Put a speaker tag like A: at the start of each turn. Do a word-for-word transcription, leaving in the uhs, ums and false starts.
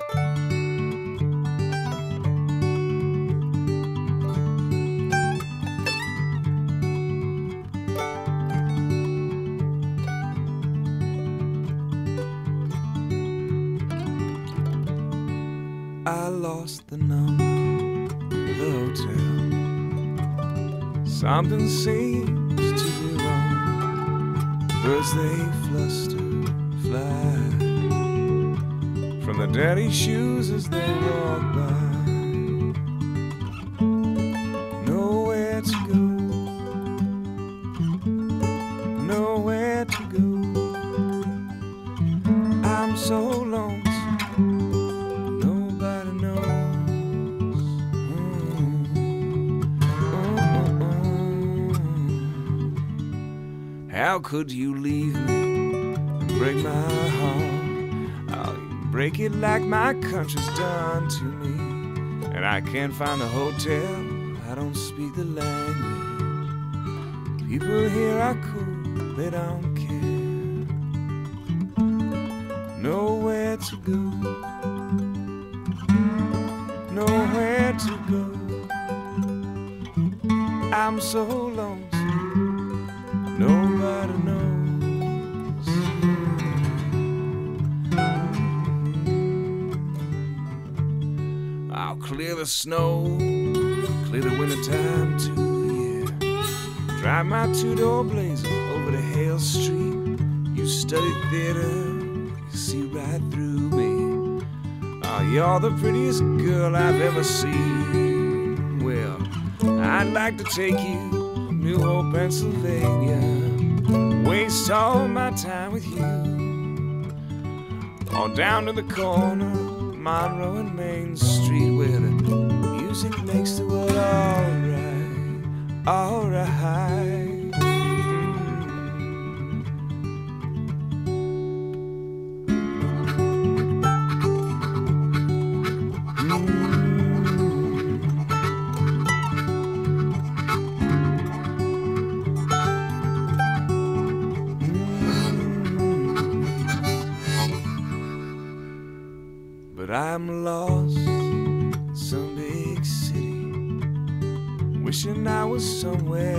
A: I lost the number of the hotel. Something seems to be wrong. Birds they fluster, fly from the dirty shoes as they walk by. Nowhere to go, nowhere to go. I'm so lonesome. How could you leave me and break my heart? Oh, you break it like my country's done to me. And I can't find a hotel, I don't speak the language. People here are cool, they don't care. Nowhere to go, nowhere to go. I'm so lonesome. Nobody knows. I'll clear the snow, clear the wintertime too, yeah. Drive my two-door Blazer over to Hale Street. You studied theater, you see right through me. Oh, you're the prettiest girl I've ever seen. Well, I'd like to take you New Hope, Pennsylvania, waste all my time with you. Or down to the corner, Monroe and Main Street, where the music makes the world alright, alright. But I'm lost in some big city, wishing I was somewhere